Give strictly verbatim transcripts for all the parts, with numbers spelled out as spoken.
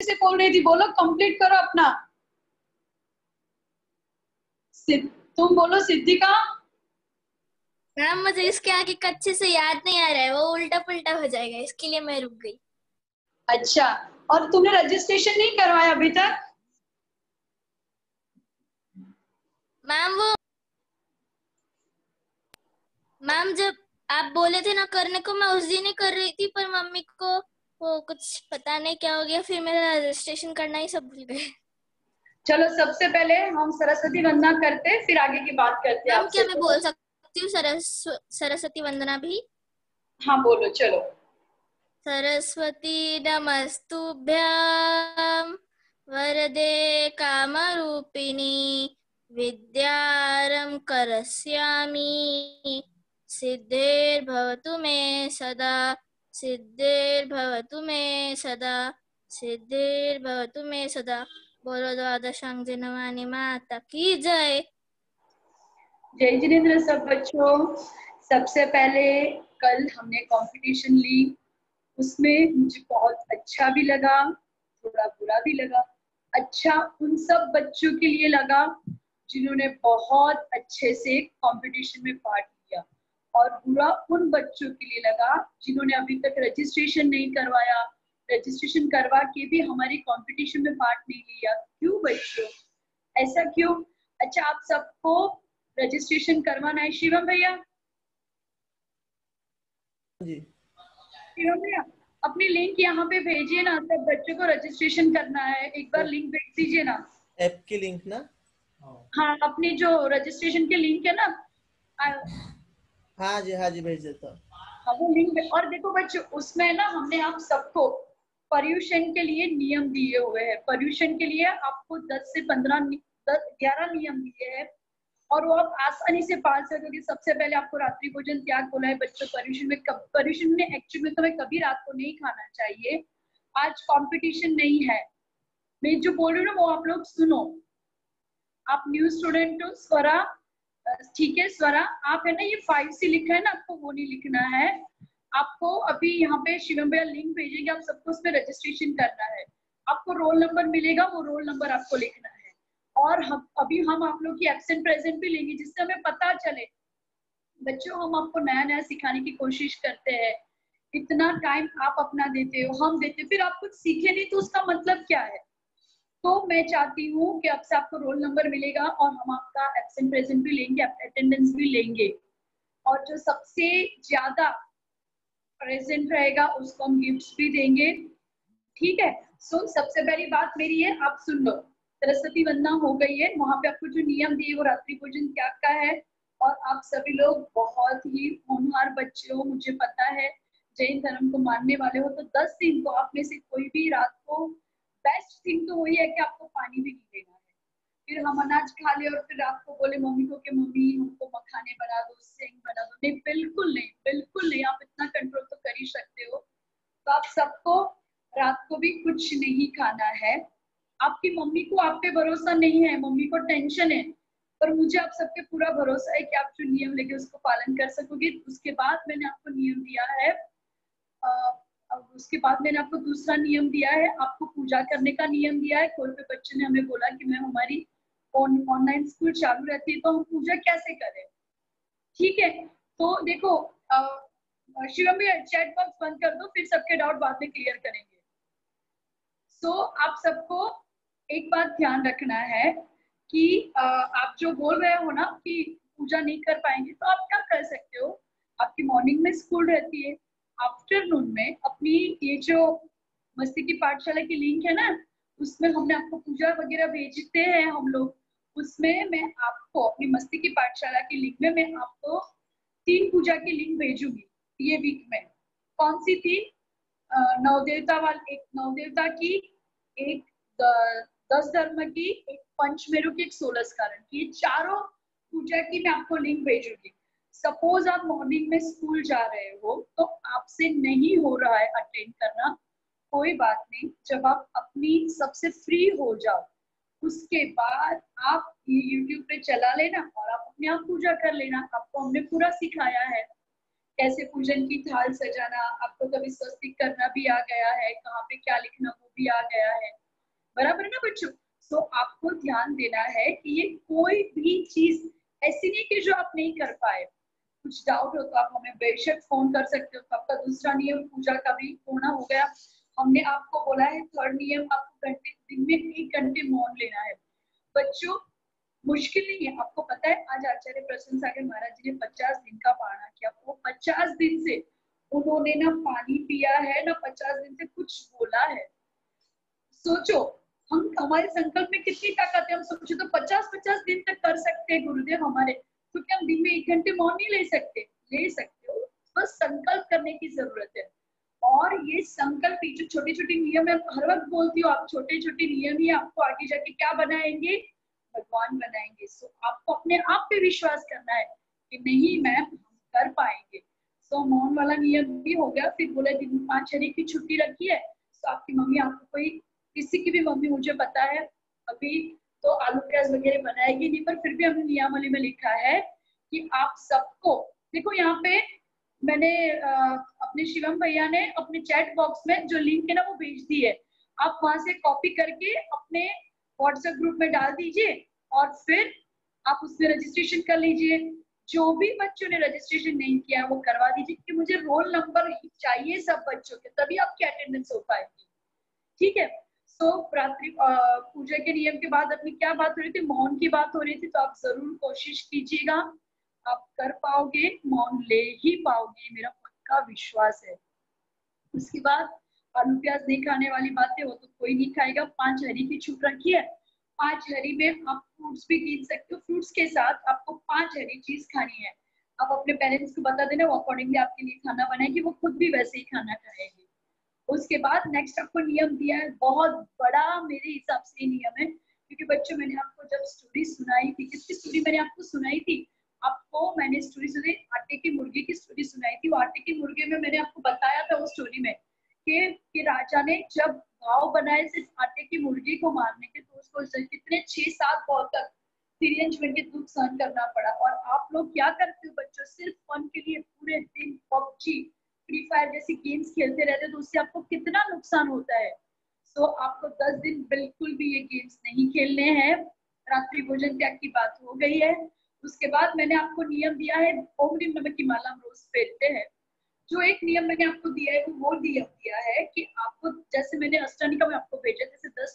से बोल रही थी, बोलो कंप्लीट करो अपना। तुम बोलो सिद्धिका। मैम मुझे इसके आगे अच्छे से याद नहीं आ रहा है, वो उल्टा पुल्टा हो जाएगा, इसके लिए मैं रुक गई। अच्छा, और तुमने रजिस्ट्रेशन नहीं करवाया अभी तक? मैम वो मैम जब आप बोले थे ना करने को, मैं उस दिन ही कर रही थी, पर मम्मी को वो कुछ पता नहीं क्या हो गया, फिर मेरा रजिस्ट्रेशन करना ही सब भूल गए। चलो सबसे पहले हम सरस्वती वंदना करते, फिर आगे की बात करते हैं मैम आपसे। क्या मैं बोल सकती हूँ सरस्व सरस्वती वंदना भी? हाँ बोलो, चलो। सरस्वती नमस्तुभ्यां वरदे कामरूपिणी विद्यारं करस्यामि सिद्धिर्भवतु मे सदा सिद्धिर्भवतु मे सदा सिद्धिर्भवतु मे सदा। बोलो द्वादशांग जनवानी माता की जय। जय जिनेन्द्र सब बच्चों। सबसे पहले कल हमने कंपटीशन ली, उसमें मुझे बहुत अच्छा भी लगा, थोड़ा बुरा भी लगा। अच्छा उन सब बच्चों के लिए लगा जिन्होंने बहुत अच्छे से कंपटीशन में पार्ट लिया, और बुरा उन बच्चों के लिए लगा जिन्होंने अभी तक रजिस्ट्रेशन नहीं करवाया, रजिस्ट्रेशन करवा के भी हमारी कंपटीशन में पार्ट नहीं लिया। क्यों बच्चों, ऐसा क्यों? अच्छा, आप सबको रजिस्ट्रेशन करवाना है शिवम भैया? जी शिवम भैया अपनी लिंक यहाँ पे भेजिए ना, सब बच्चों को रजिस्ट्रेशन करना है, एक बार लिंक भेज दीजिए ना। ऐप की लिंक ना? हाँ, अपनी जो रजिस्ट्रेशन के लिंक है ना। हाँ जी हाँ जी भेज देता हूँ। हाँ वो लिंक। और देखो बच्चों, उसमें ना हमने आप सबको पर्यूषण के लिए नियम दिए हुए हैं। पर्यूषण के लिए आपको दस से पंद्रह दस ग्यारह नियम दिए हैं, और वो आप आसानी से पाल सकोगे। सबसे पहले आपको रात्रि भोजन त्याग बोला है बच्चों। पर्यूषण में कब, पर्यूषण में एक्चुअली में तुम्हें कभी रात को नहीं खाना चाहिए। आज कंपटीशन नहीं है, मैं जो बोल रही हूँ ना वो आप लोग सुनो। आप न्यू स्टूडेंट हो स्वरा, ठीक है स्वरा, आप है ना ये फाइव सी लिखा है ना, आपको वो नहीं लिखना है। आपको अभी यहाँ पे शिवम भैया लिंक भेजेंगे, आप सबको उसमें रजिस्ट्रेशन करना है। आपको रोल नंबर मिलेगा, वो रोल नंबर आपको लिखना है। और हम अभी हम आप लोग की एब्सेंट प्रेजेंट भी लेंगे, जिससे हमें पता चले बच्चों हम आपको नया नया सिखाने की कोशिश करते हैं। इतना टाइम आप अपना देते हो, हम देते, फिर आप कुछ सीखे नहीं तो उसका मतलब क्या है? तो मैं चाहती हूँ कि अब से आपको रोल नंबर मिलेगा, और हम आपका एब्सेंट प्रेजेंट भी लेंगे, अटेंडेंस भी लेंगे, और जो सबसे ज्यादा प्रेजेंट रहेगा उसको हम गिफ्ट्स भी देंगे, ठीक है? सो so, सबसे पहली बात मेरी है, आप सुन लो। सरस्वती वंदना हो गई है, वहां पे आपको जो नियम दिए वो रात्रि भोजन त्याग का है, और आप सभी लोग बहुत ही होनहार बच्चे हो, मुझे पता है। जैन धर्म को मानने वाले हो तो दस दिन तो आप में से कोई भी रात को, बेस्ट थिंग तो वही है कि आपको पानी भी नहीं देना है। फिर हम अनाज खा ले और फिर आपको बोले मम्मी को कि मम्मी हमको मखाने बना दो, सेंग बना दो, नहीं बिल्कुल नहीं, बिल्कुल नहीं। आप इतना कंट्रोल तो कर ही सकते हो। तो आप सबको रात को भी कुछ नहीं खाना है। आपकी मम्मी को आप पे भरोसा नहीं है, मम्मी को टेंशन है, पर मुझे आप सबके पूरा भरोसा है कि आप जो नियम लेके उसको पालन कर सकोगे। उसके बाद मैंने आपको नियम दिया है, आ, उसके बाद मैंने आपको दूसरा नियम दिया है, आपको पूजा करने का नियम दिया है। कोई भी बच्चे ने हमें बोला कि मैम हमारी ऑनलाइन स्कूल चालू रहती है तो हम पूजा कैसे करें, ठीक है? तो देखो शिवम भैया चैट बॉक्स बंद कर दो, फिर सबके डाउट बाद में क्लियर करेंगे। सो so, आप सबको एक बात ध्यान रखना है कि आ, आप जो बोल रहे हो ना कि पूजा नहीं कर पाएंगे, तो आप क्या कर सकते हो? आपकी मॉर्निंग में स्कूल रहती है, आफ्टरनून में अपनी ये जो मस्ती की पाठशाला की लिंक है ना, उसमें हमने आपको पूजा वगैरह भेजते हैं हम लोग। उसमें मैं आपको अपनी मस्ती की पाठशाला की लिंक में मैं आपको तीन पूजा की लिंक भेजूंगी ये वीक में। कौन सी थी? नवदेवता वाली, एक नवदेवता की, एक दस धर्म की, एक पंचमेरु की, एक सोलह कारण की, ये चारों पूजा की मैं आपको लिंक भेजूंगी। सपोज आप मॉर्निंग में स्कूल जा रहे हो तो आपसे नहीं हो रहा है अटेंड करना, कोई बात नहीं। जब आप अपनी सबसे फ्री हो जाओ उसके बाद आप ये यूट्यूब पे चला लेना और आप अपने आप पूजा कर लेना। आपको हमने पूरा सिखाया है कैसे पूजन की थाल सजाना, आपको कभी स्वस्तिक करना भी आ गया है, कहाँ पे क्या लिखना वो भी आ गया है, बराबर है ना बच्चों। तो आपको ध्यान देना है कि ये कोई भी चीज ऐसी नहीं कि जो आप नहीं कर पाए। कुछ डाउट हो तो आप हमें बेशक फोन कर सकते हो। तो आपका दूसरा नियम पूजा का भी पूर्ण हो गया। हमने आपको बोला है थर्ड नियम, आपको घंटे दिन में एक घंटे मौन लेना है। बच्चों मुश्किल नहीं है, आपको पता है आज आचार्य प्रसन्न सागर महाराज जी ने पचास दिन का पारणा किया। वो पचास दिन से उन्होंने ना पानी पिया है, ना पचास दिन से कुछ बोला है। सोचो हम, हमारे संकल्प में कितनी ताकत है। हम सोचो तो पचास पचास दिन तक कर सकते हैं गुरुदेव हमारे, क्योंकि हम दिन में एक घंटे मौन नहीं ले सकते। ले सकते हो, बस संकल्प करने की जरूरत है। और ये संकल्प ही जो छोटी छोटी नियम है, हर वक्त बोलती हूँ, आप छोटे छोटे नियम ही आपको आगे जाके क्या बनाएंगे, भगवान बनाएंगे। सो आपको अपने आप पे विश्वास करना है कि नहीं मैम हम कर पाएंगे। सो मौन वाला नियम भी हो गया। फिर बोले दिन में पांच हरी की छुट्टी रखी है। तो आपकी मम्मी, आपको कोई किसी की भी मम्मी, मुझे पता है अभी तो आलू प्याज वगैरह बनाएगी नहीं, पर फिर भी हमने नियमावली में लिखा है कि आप सबको, देखो यहाँ पे मैंने आ, अपने शिवम भैया ने अपने चैट बॉक्स में जो लिंक है ना वो भेज दी है। आप वहां से कॉपी करके अपने व्हाट्सएप ग्रुप में डाल दीजिए और फिर आप उसमें रजिस्ट्रेशन कर लीजिए। जो भी बच्चों ने रजिस्ट्रेशन नहीं किया वो करवा दीजिए, कि मुझे रोल नंबर चाहिए सब बच्चों के, तभी आपकी अटेंडेंस हो पाएगी। ठीक है। सो रात्रि पूजा के नियम के बाद अपनी क्या बात हो रही थी, मौन की बात हो रही थी। तो आप जरूर कोशिश कीजिएगा, आप कर पाओगे, मौन ले ही पाओगे, मेरा पक्का विश्वास है। उसके बाद आलू प्याज नहीं खाने वाली बातें हो तो कोई नहीं खाएगा। पांच हरी की छूट रखी है। पांच हरी में आप फ्रूट्स भी गिन सकते हो, फ्रूट्स के साथ आपको पांच हरी चीज खानी है। आप अपने पेरेंट्स को बता देना, वो अकॉर्डिंगली आपके लिए खाना बनाएगी, वो खुद भी वैसे ही खाना खाएगी। उसके बाद नेक्स्ट आपको नियम दिया है, बहुत बड़ा मेरे हिसाब से नियम है, क्योंकि बच्चों मैंने आपको जब स्टोरी सुनाई थी, किसकी स्टोरी मैंने आपको सुनाई थी, आपको मैंने स्टोरी सुनाई आटे की मुर्गे की स्टोरी सुनाई थी। वो आटे की मुर्गे में मैंने आपको बताया था उस स्टोरी में कि, कि राजा ने जब घाव बनाए सिर्फ आटे की मुर्गी को मारने के, तो उसको कितने छह सात बॉल तक सीरियंज में के दुख सहन करना पड़ा। और आप लोग क्या करते हो बच्चों, सिर्फ फन के लिए पूरे दिन पबजी फ्री फायर जैसी गेम्स खेलते रहते हैं, तो उससे आपको कितना नुकसान होता है। सो so, आपको दस दिन बिल्कुल भी ये गेम्स नहीं खेलने हैं। रात्रि भोजन त्याग की बात हो गई है। उसके बाद मैंने आपको नियम दिया है, ओम नीम नमक की माला हम रोज फेरते हैं। जो एक नियम मैंने आपको दिया है वो वो नियम दिया है कि आपको, जैसे मैंने अष्टमी का मैं आपको भेजा, जैसे दस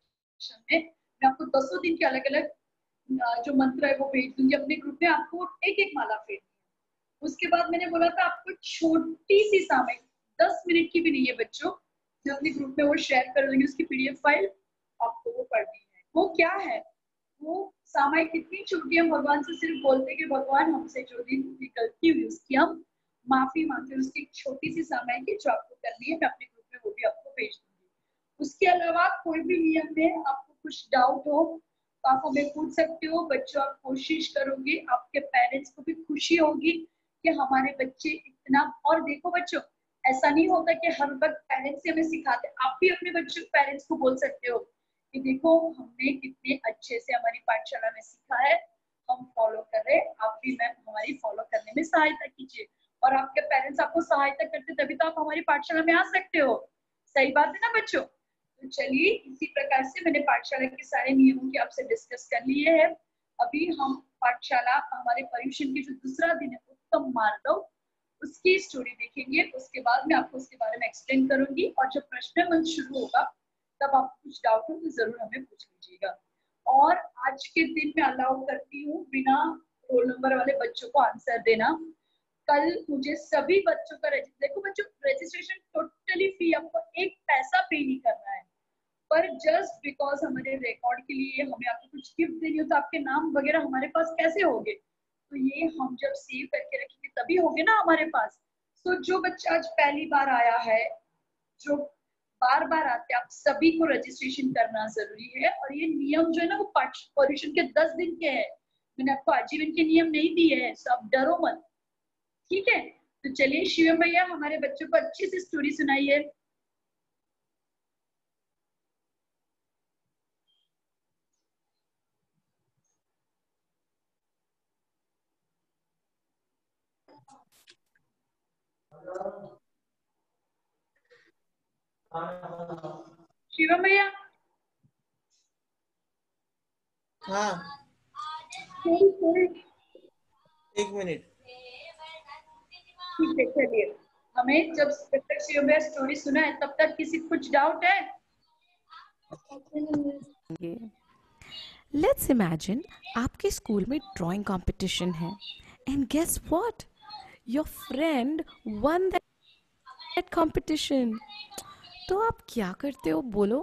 में मैं आपको दसों दिन के अलग अलग जो मंत्र है वो भेज दूंगी अपने ग्रुप में, आपको एक एक माला फेरनी है। उसके बाद मैंने बोला था आपको छोटी सी सामयिक, दस मिनट की भी नहीं है बच्चों, मैं अपने ग्रुप में वो शेयर कर दूंगी, उसकी पीडीएफ फाइल आपको वो पढ़नी है। वो क्या है, वो सामयिक कितनी छोटी, हम भगवान से सिर्फ बोलते कि भगवान हमसे जो दिन की गलती हुई उसकी हम माफी मांगते हैं। उसकी एक छोटी सी सामयिक है जो आपको करनी है, मैं अपने ग्रुप में वो भी आपको भेज दूंगी। उसके अलावा कोई भी नियम में आपको कुछ डाउट हो तो आप हमें पूछ सकते हो। बच्चों आप कोशिश करोगे, आपके पेरेंट्स को भी खुशी होगी कि हमारे बच्चे इतना। और देखो बच्चों, ऐसा नहीं होता कि हर वक्त पेरेंट्स ही हमें सिखाते, आप भी अपने बच्चों पेरेंट्स को बोल सकते हो कि देखो हमने कितने अच्छे से हमारी पाठशाला में सीखा है, हम फॉलो कर रहे हैं, आप भी मैम हमारी फॉलो करने में सहायता कीजिए। और आपके पेरेंट्स आपको सहायता करते तभी तो आप हमारी पाठशाला में आ सकते हो। सही बात है ना बच्चों। तो चलिए इसी प्रकार से मैंने पाठशाला के सारे नियमों की आपसे डिस्कस कर लिए हैं। अभी हम पाठशाला हमारे पर्यूषण की जो दूसरा दिन है उत्तम मार्दव, उसकी स्टोरी देखेंगे। उसके बाद मैं आपको उसके बारे में एक्सप्लेन करूंगी, और जब प्रश्न मंच शुरू होगा तब आपको कुछ डाउट हो तो जरूर हमें पूछ लीजिएगा। और आज के दिन मैं अलाउ करती हूँ बिना रोल नंबर वाले बच्चों को आंसर देना। कल मुझे सभी बच्चों का रजिस्ट्रेशन, देखो बच्चों रजिस्ट्रेशन टोटली फ्री, आपको एक पैसा पे नहीं करना है, पर जस्ट बिकॉज हमारे रिकॉर्ड के लिए हमें आपको कुछ गिफ्ट देनी हो तो आपके नाम वगैरह हमारे पास कैसे होंगे, तो ये हम जब सेव करके रखेंगे तभी होंगे ना हमारे पास। सो so, जो बच्चा आज पहली बार आया है, जो बार बार आते हैं, आप सभी को रजिस्ट्रेशन करना जरूरी है। और ये नियम जो है ना वो पर्यूषण के दस दिन के हैं, मैंने आपको आजीवन के नियम नहीं दिए हैं, so आप डरो मत। ठीक है, तो चलिए शिवम भैया हमारे बच्चों को अच्छी सी स्टोरी सुनाइए। शिवम भैया हाँ sorry, sorry. एक मिनट। ठीक है चलिए, हमें जब जब तक शिवम भैया स्टोरी सुना है तब तक किसी को कुछ डाउट है? लेट्स इमेजिन आपके स्कूल में ड्राइंग कंपटीशन है and guess what, your friend won that competition. तो आप क्या करते हो बोलो?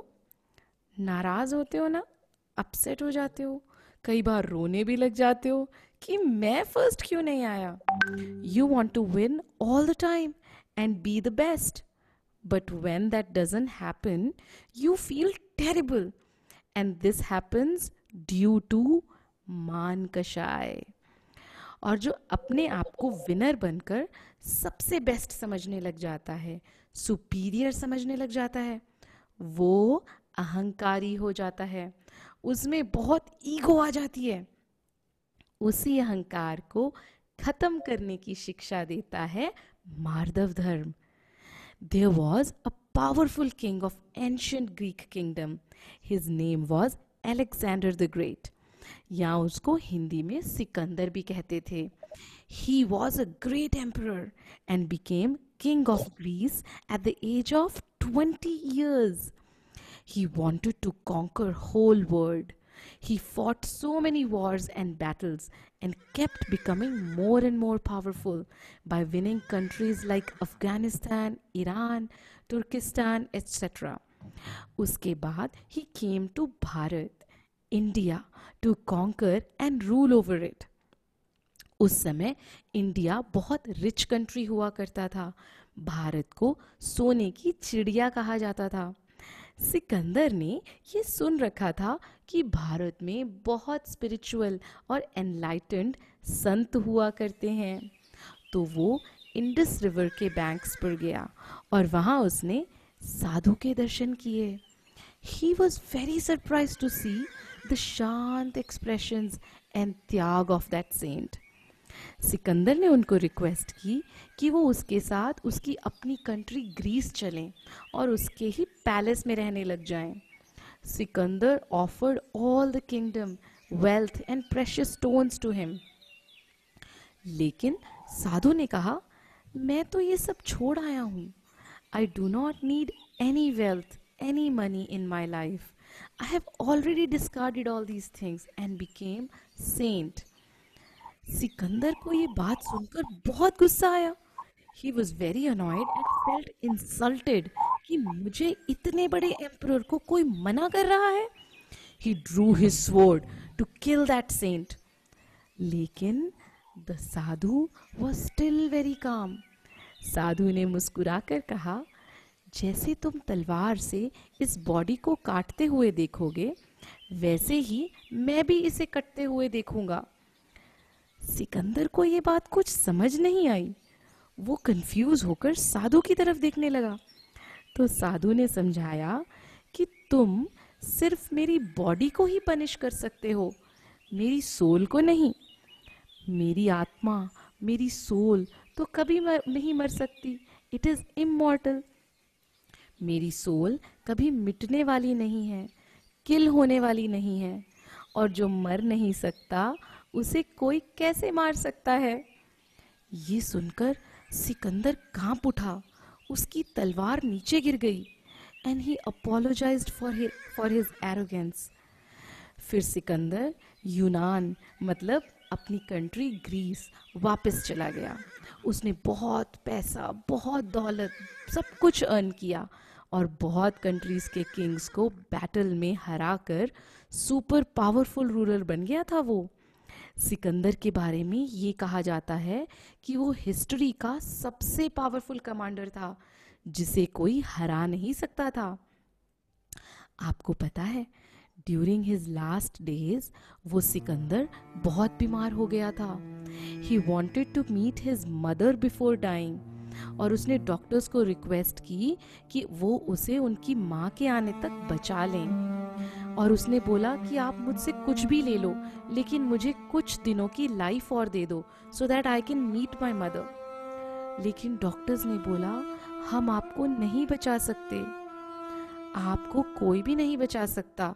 नाराज होते हो ना, अपसेट हो जाते हो, कई बार रोने भी लग जाते हो कि मैं फर्स्ट क्यों नहीं आया। You want to win all the time and be the best, but when that doesn't happen you feel terrible, and this happens due to मान कषाय। और जो अपने आप को विनर बनकर सबसे बेस्ट समझने लग जाता है, सुपीरियर समझने लग जाता है, वो अहंकारी हो जाता है, उसमें बहुत ईगो आ जाती है। उसी अहंकार को खत्म करने की शिक्षा देता है मार्दव धर्म। There was a powerful king of ancient Greek kingdom. His name was Alexander the Great. या उसको हिंदी में सिकंदर भी कहते थे। He was a great emperor and became king of Greece at the age of twenty years. He wanted to conquer whole world. He fought so many wars and battles and kept becoming more and more powerful by winning countries like Afghanistan, Iran, Turkestan, et cetera. उसके बाद he came to Bharat, India, to conquer and rule over it. उस समय India बहुत rich country हुआ करता था। भारत को सोने की चिड़िया कहा जाता था। सिकंदर ने ये सुन रखा था कि भारत में बहुत स्पिरिचुअल और एनलाइटेंड संत हुआ करते हैं, तो वो इंडस रिवर के बैंक्स पर गया और वहाँ उसने साधु के दर्शन किए। He was very surprised to see the शांत expressions and त्याग of that saint. सिकंदर ने उनको रिक्वेस्ट की कि वो उसके साथ उसकी अपनी कंट्री ग्रीस चलें और उसके ही पैलेस में रहने लग जाएं। Sikandar offered all the kingdom, wealth and precious stones to him. लेकिन साधु ने कहा, मैं तो ये सब छोड़ आया हूँ। I do not need any wealth, any money in my life. I have already discarded all these things and became saint. Sikandar को ये बात सुनकर बहुत गुस्सा आया। He was very annoyed and felt insulted कि मुझे इतने बड़े एम्परर को कोई मना कर रहा है। He drew his sword to kill that saint. लेकिन the Sadhu was still very calm. साधु ने मुस्कुराकर कहा, जैसे तुम तलवार से इस बॉडी को काटते हुए देखोगे, वैसे ही मैं भी इसे कटते हुए देखूंगा। सिकंदर को ये बात कुछ समझ नहीं आई। वो कंफ्यूज होकर साधु की तरफ देखने लगा। तो साधु ने समझाया कि तुम सिर्फ मेरी बॉडी को ही पनिश कर सकते हो, मेरी सोल को नहीं। मेरी आत्मा, मेरी सोल तो कभी मर, नहीं मर सकती। It is immortal. मेरी सोल कभी मिटने वाली नहीं है, किल होने वाली नहीं है, और जो मर नहीं सकता उसे कोई कैसे मार सकता है। ये सुनकर सिकंदर कांप उठा, उसकी तलवार नीचे गिर गई and he apologized for for his arrogance. फिर सिकंदर यूनान मतलब अपनी कंट्री ग्रीस वापस चला गया। उसने बहुत पैसा, बहुत दौलत, सब कुछ अर्न किया और बहुत कंट्रीज के किंग्स को बैटल में हराकर सुपर पावरफुल रूलर बन गया था वो। सिकंदर के बारे में ये कहा जाता है कि वो हिस्ट्री का सबसे पावरफुल कमांडर था जिसे कोई हरा नहीं सकता था। आपको पता है, ड्यूरिंग हिज लास्ट डेज वो सिकंदर बहुत बीमार हो गया था। He wanted to meet his mother before dying, और उसने डॉक्टर्स को रिक्वेस्ट की कि वो उसे उनकी माँ के आने तक बचा लें। और उसने बोला कि आप मुझसे कुछ भी ले लो, लेकिन मुझे कुछ दिनों की लाइफ और दे दो, so that I can meet my mother. लेकिन डॉक्टर्स ने बोला हम आपको नहीं बचा सकते, आपको कोई भी नहीं बचा सकता।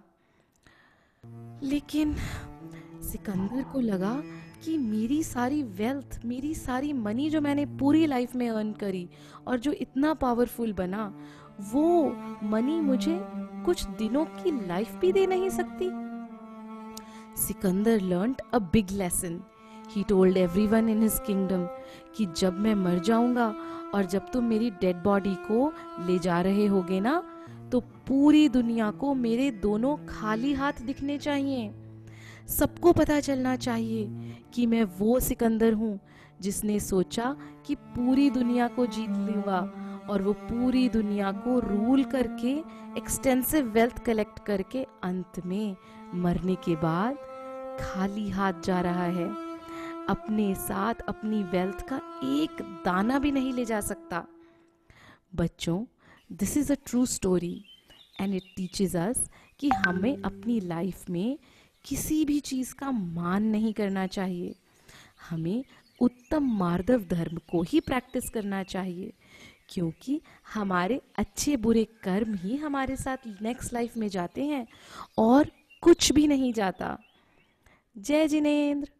लेकिन सिकंदर को लगा कि मेरी सारी वेल्थ, मेरी सारी मनी जो मैंने पूरी लाइफ में अर्न करी और जो इतना पावरफुल बना, वो मनी मुझे कुछ दिनों की लाइफ भी दे नहीं सकती। Sikandar learned a big lesson. He told everyone in his kingdom कि जब मैं मर जाऊंगा और जब तुम मेरी डेड बॉडी को ले जा रहे होगे ना, तो पूरी दुनिया को मेरे दोनों खाली हाथ दिखने चाहिए। सबको पता चलना चाहिए कि मैं वो सिकंदर हूँ जिसने सोचा कि पूरी दुनिया को जीत लूंगा और वो पूरी दुनिया को रूल करके, एक्सटेंसिव वेल्थ कलेक्ट करके अंत में मरने के बाद खाली हाथ जा रहा है। अपने साथ अपनी वेल्थ का एक दाना भी नहीं ले जा सकता। बच्चों, this is a true story and it teaches us कि हमें अपनी लाइफ में किसी भी चीज़ का मान नहीं करना चाहिए। हमें उत्तम मार्दव धर्म को ही प्रैक्टिस करना चाहिए, क्योंकि हमारे अच्छे बुरे कर्म ही हमारे साथ नेक्स्ट लाइफ में जाते हैं और कुछ भी नहीं जाता। जय जिनेंद्र।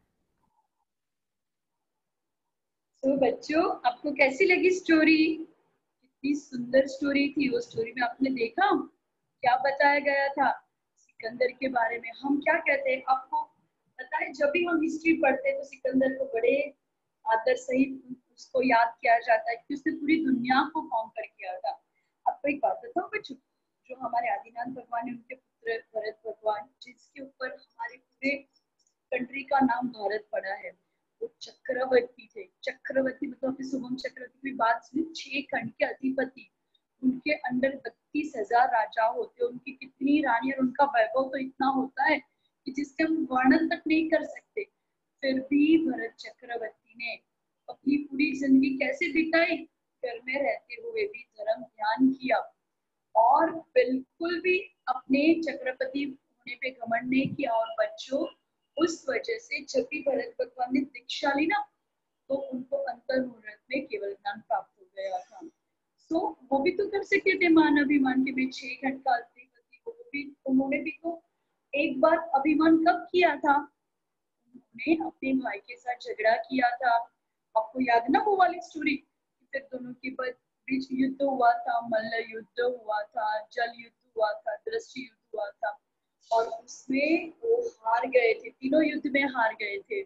तो बच्चों, आपको कैसी लगी स्टोरी? कितनी सुंदर स्टोरी थी। वो स्टोरी में आपने देखा क्या बताया गया था सिकंदर के बारे में। हम क्या कहते हैं आपको पता है, जब भी हम हिस्ट्री पढ़ते हैं तो सिकंदर को बड़े आदर सहित उसको याद किया जाता है कि उसने पूरी दुनिया को कॉन्कर किया था। आपको एक बात बताऊं बच्चों, जो हमारे आदिनाथ भगवान है उनके पुत्र भरत भगवान, जिसके ऊपर हमारे पूरे कंट्री का नाम भारत पड़ा है, वो चक्रवर्ती थे। चक्रवर्ती मतलब अपने शुभम चक्रवर्ती की बात सुनी, छह खंड के अधिपति, उनके अंडर बत्तीस हजार राजा होते, उनकी कितनी रानी और उनका वैभव तो इतना होता है कि जिससे हम वर्णन तक नहीं कर सकते। फिर भी भरत चक्रवर्ती ने अपनी पूरी जिंदगी कैसे बिताई? घर में रहते हुए भी धर्म ध्यान किया और बिल्कुल भी अपने चक्रवर्ती होने पे घमंड नहीं किया। और बच्चों, उस वजह से जब भी भरत भगवान ने दीक्षा ली ना, तो उनको अंतर मुहूर्त में केवल ज्ञान प्राप्त हो गया था। सो वो भी तो कर सकते थे मान अभिमान के बीच छह घंटे का अधिपति को, वो भी उन्होंने भी तो एक बार अभिमान कब किया था? उन्होंने अपने भाई के साथ झगड़ा किया था। आपको याद ना वो वाली स्टोरी? फिर दोनों के बीच युद्ध हुआ था, मल्ल युद्ध हुआ था, जल युद्ध हुआ था, दृष्टि युद्ध हुआ था और उसमें वो हार गए थे, तीनों युद्ध में हार गए थे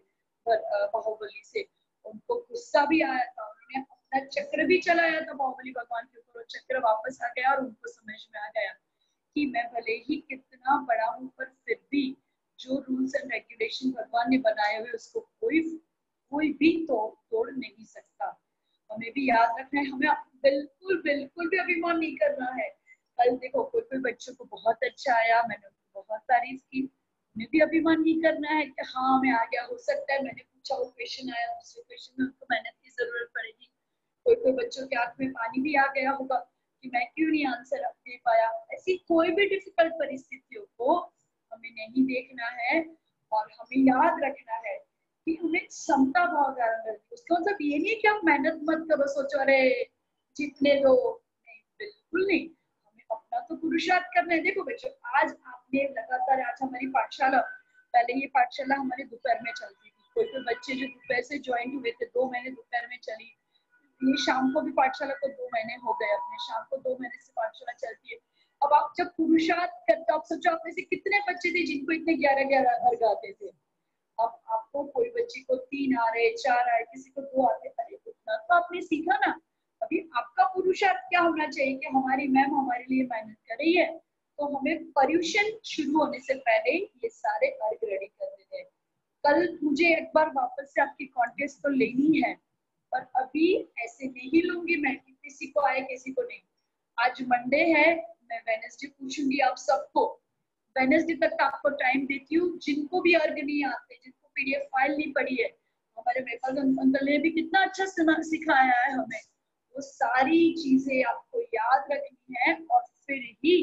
बाहुबली से। उनको गुस्सा भी आया था, उन्होंने अपना चक्र भी चलाया था बाहुबली भगवान के ऊपर, चक्र वापस आ गया और उनको समझ में आ गया कि मैं भले ही कितना बड़ा हूँ पर फिर भी जो रूल्स एंड रेगुलेशन भगवान ने बनाए हुए उसको कोई कोई भी तो तोड़ नहीं सकता। हमें भी याद रखना है, हमें बिल्कुल बिल्कुल भी अभिमान नहीं करना है। कल देखो कोई कोई बच्चों को बहुत अच्छा आया, मैंने उनको बहुत तारीफ की, हमें भी अभिमान नहीं करना है कि हाँ हमें आ गया। हो सकता है मैंने पूछा वो क्वेश्चन आया, दूसरे क्वेश्चन में उनको मेहनत की जरूरत पड़ेगी। कोई कोई बच्चों के आंख में पानी भी आ गया होगा कि मैं क्यों नहीं आंसर दे पाया। ऐसी कोई भी डिफिकल्ट परिस्थितियों को हमें नहीं देखना है और हमें याद रखना है कि हमें क्षमता भाव धारण करनी है। उसका मतलब ये नहीं कि आप मेहनत मत करो, सोचो अरे जीतने दो, नहीं, बिल्कुल नहीं। हमें अपना तो पुरुषार्थ करना है। देखो बच्चों, आज आपने लगातार, आज हमारी पाठशाला, पहले ये पाठशाला हमारे दोपहर में चलती थी, कोई कोई बच्चे जो दोपहर से ज्वाइन हुए थे, दो महीने दोपहर में चली, ये शाम को भी पाठशाला को दो महीने हो गए अपने, शाम को दो महीने से पाठशाला चलती है। अब आप जब पुरुषार्थ करते हो, आप सोचो आप में से कितने बच्चे थे जिनको इतने ग्यारह ग्यारह अर्घ आते थे। अब आपको कोई बच्चे को तीन आ रहे, चार आए, किसी को दो आते, अरे उतना तो आपने सीखा ना। अभी आपका पुरुषार्थ क्या होना चाहिए कि हमारी मैम हमारे लिए मेहनत कर रही है, तो हमें पर्यूषण शुरू होने से पहले ये सारे अर्घ रेडी कर देते हैं। कल मुझे एक बार वापस से आपकी कॉन्टेस्ट तो लेनी है, पर अभी ऐसे नहीं लूंगी मैं कि किसी को आए किसी को नहीं। आज मंडे है, मैं वेडनेसडे पूछूंगी आप सबको, वेडनेसडे तक आपको टाइम देती हूँ। जिनको भी अर्घ नहीं आते, जिनको पीडीएफ फाइल नहीं पड़ी है, हमारे मेघल अंकल ने भी कितना अच्छा सिखाया है हमें, वो सारी चीजें आपको याद रखनी है और फिर ही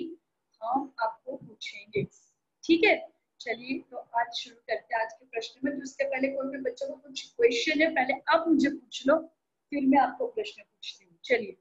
हम आपको पूछेंगे, ठीक है? चलिए तो आज शुरू करते हैं आज के प्रश्न में। तो उसके पहले कोई भी बच्चों को कुछ क्वेश्चन है, पहले आप मुझे पूछ लो, फिर मैं आपको प्रश्न पूछती हूँ। चलिए,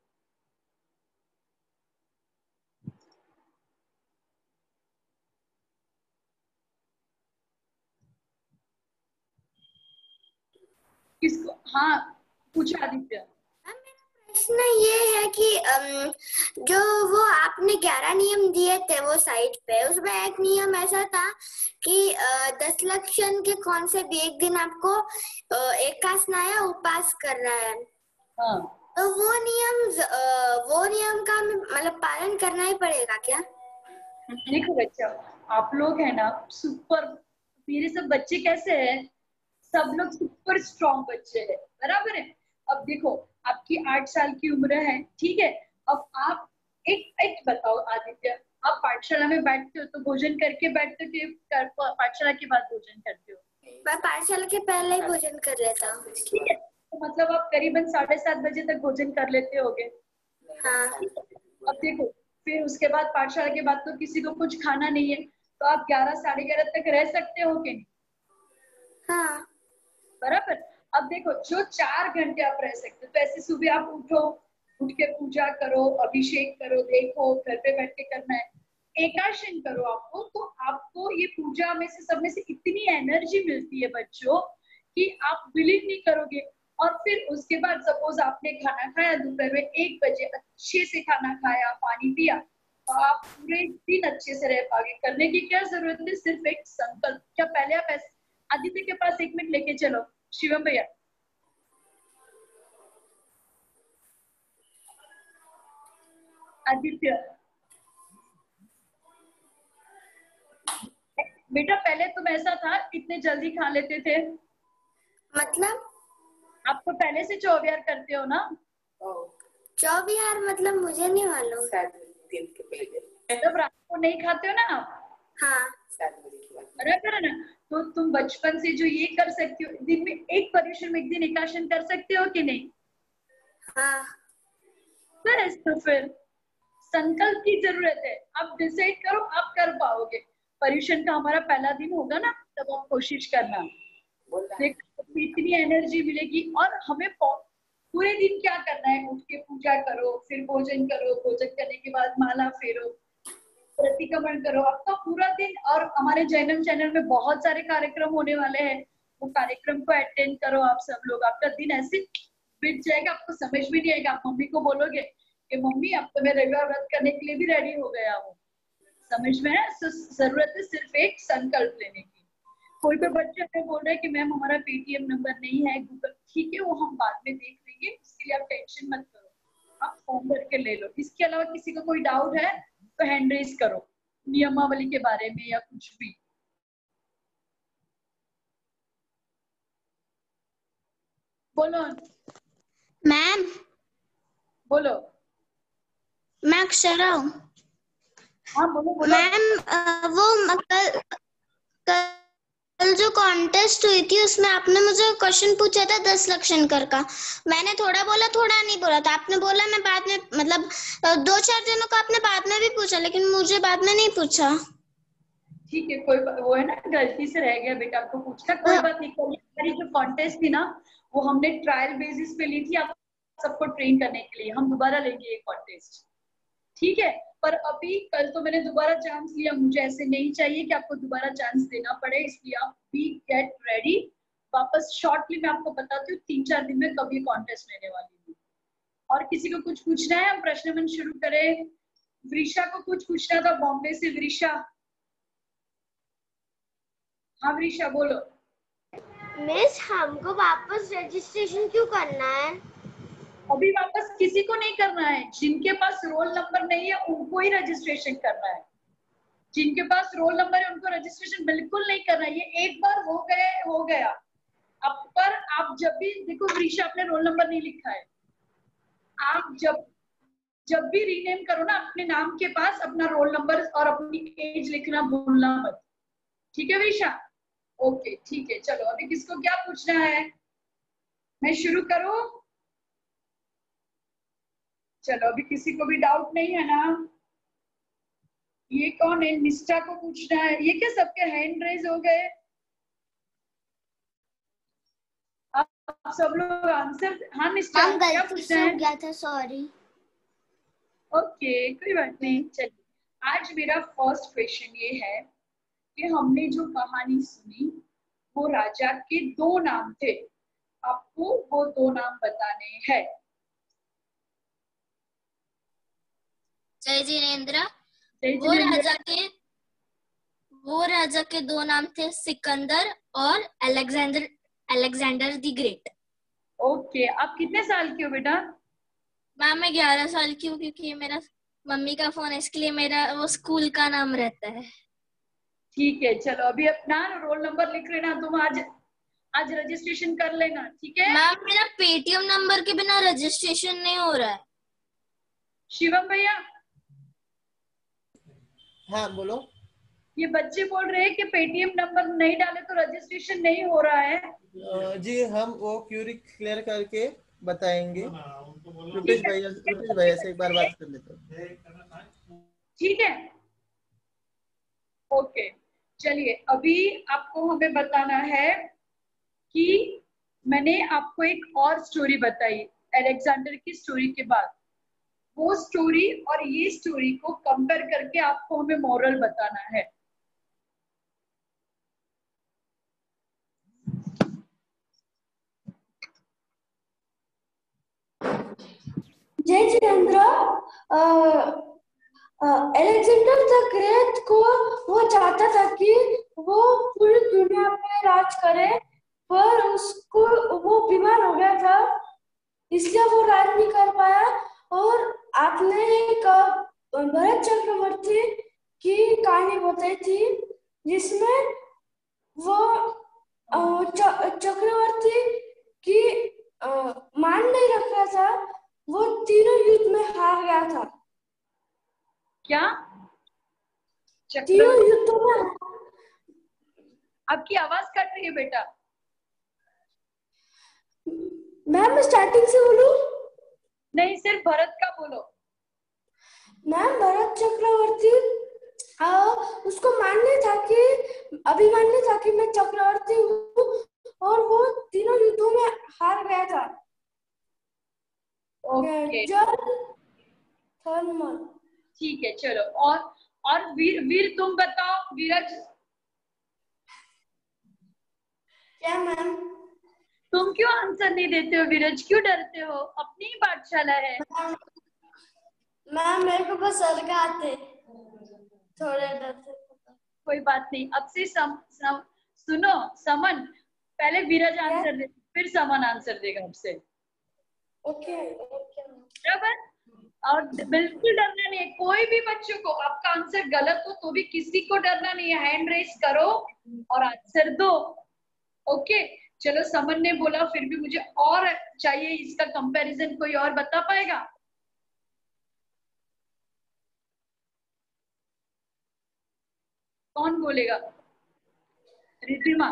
किसको? हाँ, पूछा आदित्य। प्रश्न ये है कि अम, जो वो आपने ग्यारह नियम दिए थे वो साइट पे, उसमें एक नियम ऐसा था कि अ, दस लक्षण के कौन से भी एक दिन आपको अ, एकासना या उपास करना है। हाँ, तो वो नियम अ, वो नियम का मतलब पालन करना ही पड़ेगा क्या? देखो बच्चा, आप लोग है ना सुपर, मेरे सब बच्चे कैसे हैं, सब लोग सुपर स्ट्रॉन्ग बच्चे हैं, बराबर है। अब देखो, आपकी आठ साल की उम्र है, ठीक है। अब आप एक एक बताओ आदित्य, आप पाठशाला में बैठते हो तो भोजन करके बैठते हो कि कर- पाठशाला के बाद भोजन करते हो? मैं पाठशाला के पहले ही भोजन कर लेता हूँ। ठीक है, तो मतलब आप करीबन साढ़े सात बजे तक भोजन कर लेते होगे। हाँ। अब देखो, फिर उसके बाद पाठशाला के बाद तो किसी को कुछ खाना नहीं है, तो आप ग्यारह साढ़े ग्यारह तक रह सकते हो कि नहीं? हाँ। बराबर। अब देखो, जो चार घंटे आप रह सकते हो, तो ऐसे सुबह आप उठो, उठ के पूजा करो, अभिषेक करो, देखो घर पे बैठ के करना है, एकाशन करो आपको, तो आपको ये पूजा में से सब में से इतनी एनर्जी मिलती है बच्चों कि आप बिलीव नहीं करोगे। और फिर उसके बाद सपोज आपने खाना खाया दोपहर में एक बजे, अच्छे से खाना खाया, पानी पिया, तो आप पूरे दिन अच्छे से रह पाओगे। करने की क्या जरूरत है, सिर्फ एक संकल्प। क्या पहले आप ऐसे, आदित्य के पास एक मिनट लेके चलो, शिवम भैया। आदित्य बेटा, पहले तुम ऐसा था, इतने जल्दी खा लेते थे? मतलब आप तो पहले से चौविहार करते हो ना? चौबिहार मतलब मुझे नहीं मालूम। जब रात को नहीं खाते हो ना आप? हाँ। बराबर है ना? तो तुम बचपन से जो ये कर सकते हो, दिन में एक पर्यूषण में एक दिन एकाशन कर सकते हो कि नहीं? हाँ। बस, तो फिर संकल्प की जरूरत है। आप डिसाइड करो, आप कर पाओगे। पर्यूषण का हमारा पहला दिन होगा ना, तब आप कोशिश करना। देखो, इतनी एनर्जी मिलेगी। और हमें पूरे दिन क्या करना है, उठ के पूजा करो, फिर भोजन करो, भोजन करने के बाद माला फेरो, प्रतिक्रमण करो, आपका पूरा दिन। और हमारे जैनम चैनल में बहुत सारे कार्यक्रम होने वाले हैं, वो कार्यक्रम को अटेंड करो आप सब लोग। आपका दिन ऐसे बीत जाएगा, आपको समझ भी नहीं आएगा। आप मम्मी को बोलोगे कि मम्मी अब तो मैं रविवार व्रत करने के लिए भी रेडी हो गया हूँ। समझ में है? जरूरत है सिर्फ एक संकल्प लेने की। कोई भी बच्चे हमें बोल रहे हैं कि मैम हमारा पेटीएम नंबर नहीं है, गूगल, ठीक है वो हम बाद में देख लेंगे, इसके लिए आप टेंशन मत करो, आप फोन करके ले लो। इसके अलावा किसी को कोई डाउट है तो हैंड रेज करो, नियमावली के बारे में या कुछ भी। बोलो मैम। बोलो। मैं अक्षरा हूँ। हाँ बोलो बोलो। मैम वो कल कल जो कॉन्टेस्ट हुई थी उसमें आपने मुझे क्वेश्चन पूछा था दस लक्षण कर का। मैंने थोड़ा बोला, थोड़ा नहीं बोला था। आपने बोला मैं बाद में, मतलब दो चार जनों को आपने बाद में भी पूछा, लेकिन मुझे बाद में नहीं पूछा। ठीक है, कोई वो है ना, गलती से रह गया बेटा, आपको पूछना, कोई बात नहीं। हमारी जो कॉन्टेस्ट थी ना, वो हमने ट्रायल बेसिस पे ली थी, आप सबको ट्रेन करने के लिए। हम दोबारा लेंगे ये कॉन्टेस्ट, ठीक है। पर अभी कल तो मैंने दोबारा चांस लिया, मुझे ऐसे नहीं चाहिए कि आपको दोबारा चांस देना पड़े, इसलिए आप बी गेट रेडी। वापस शॉर्टली मैं आपको बताती हूँ तीन चार दिन में कब ये कॉन्टेस्ट लेने वाली हूँ। और किसी को कुछ पूछना है, हम प्रश्न मंच शुरू करें। वृषा को कुछ पूछना था बॉम्बे से। वृषा, हाँ वृषा बोलो। मिस, हमको वापस रजिस्ट्रेशन क्यों करना है? अभी वापस किसी को नहीं करना है, जिनके पास रोल नंबर नहीं है उनको ही रजिस्ट्रेशन करना है। जिनके पास रोल नंबर है उनको रजिस्ट्रेशन बिल्कुल नहीं करना है। ये एक बार हो गया हो गया। अब पर आप जब भी देखो, वृषा आपने रोल नंबर नहीं लिखा है, आप जब जब भी रीनेम करो ना, अपने नाम के पास अपना रोल नंबर और अपनी एज लिखना भूलना मत, ठीक है वृषा? ओके ठीक है, चलो अभी किसको क्या पूछना है, मैं शुरू करूं? चलो अभी किसी को भी डाउट नहीं है ना? ये कौन है, निष्ठा को पूछना है। ये क्या सबके हैंड रेज हो गए? आप सब लोग आंसर, हाँ मिस्टर मैम क्या गलती पूछ से रहे हो हैं? गया था, सॉरी। ओके कोई बात नहीं। चलिए आज मेरा फर्स्ट क्वेश्चन ये है कि हमने जो कहानी सुनी वो राजा के दो नाम थे, आपको वो दो नाम बताने हैं। जय जिनेंद्र। जय वो जिनेंद्र। राजा के वो राजा के दो नाम थे, सिकंदर और Alexander Alexander the great. Okay आप कितने साल के हो बेटा? मैम मैं ग्यारह साल की हूँ, क्योंकि ये मेरा मम्मी का फोन है, इसके लिए मेरा वो स्कूल का नाम रहता है। ठीक है चलो अभी अपना रोल नंबर लिख लेना, तुम आज आज रजिस्ट्रेशन कर लेना, ठीक है? मैम मेरा पेटीएम नंबर के बिना रजिस्ट्रेशन नहीं हो रहा है। शिवम भैया हाँ बोलो। ये बच्चे बोल रहे हैं कि पेटीएम नंबर नहीं डाले तो रजिस्ट्रेशन नहीं हो रहा है। अ, जी हम वो क्यूरी क्लियर करके बताएंगे। रुपेश भैया रुपेश भैया से एक बार बात कर लेते हैं। ठीक है ओके चलिए अभी आपको हमें बताना है कि मैंने आपको एक और स्टोरी बताई अलेक्जेंडर की स्टोरी के बाद, वो स्टोरी और ये स्टोरी को कंपेयर करके आपको हमें मॉरल बताना है। जय जिनेंद्र। अलेक्जेंडर द ग्रेट को वो चाहता था कि वो पूरी दुनिया पे राज करे, पर उसको वो बीमार हो गया था, इसलिए वो राज नहीं कर पाया। और आपने एक भरत चक्रवर्ती की कहानी बताई थी, जिसमें वो च, चक्रवर्ती की मान नहीं रख रहा था, वो तीनों युद्ध में हार गया था। क्या तीनों युद्धों में? आपकी आवाज कट रही है बेटा। मैम मैं स्टार्टिंग से बोलूं? नहीं सिर्फ भरत का बोलो। मैम भरत चक्रवर्ती आ, उसको मानने था कि अभिमान नहीं था कि मैं चक्रवर्ती हूँ, और वो तीनों युद्धों में हार गया था। ओके जल थर्मल। ठीक है चलो और और वीर वीर तुम बताओ वीरज। क्या मैम? तुम क्यों आंसर नहीं देते हो वीरज, क्यों डरते हो? अपनी ही पाठशाला है। मैम मेरे को बस सर का आते थोड़े डरते। कोई बात नहीं, अब से सम, सम, सुनो समन, पहले वीरज आंसर दे फिर समन आंसर देगा आपसे। ओके ओके बराबर? और बिल्कुल डरना नहीं है, कोई भी बच्चों को आपका आंसर गलत हो तो भी किसी को डरना नहीं है, हैंड रेस करो और आंसर दो। ओके चलो समन ने बोला, फिर भी मुझे और चाहिए इसका कंपैरिजन, कोई और बता पाएगा? कौन बोलेगा? रिधिमा,